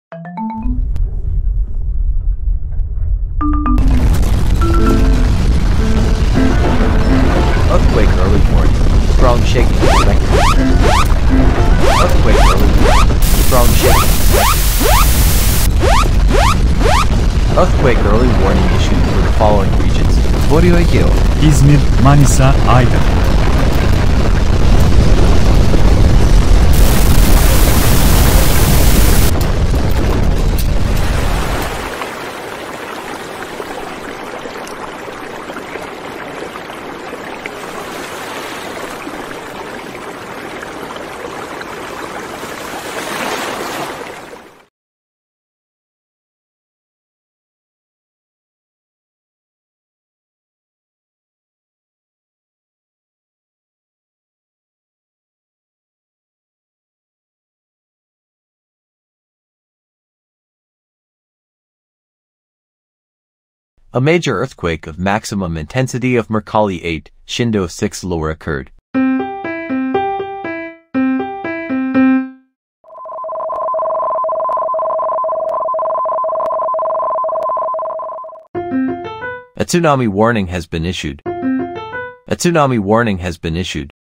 Earthquake early warning. Strong shaking expected. Earthquake early warning. Strong shaking expected. Earthquake early warning issued for the following regions. Aegean, İzmir, Manisa, Aydın. A major earthquake of maximum intensity of Mercalli 8, Shindo 6 lower occurred. A tsunami warning has been issued. A tsunami warning has been issued.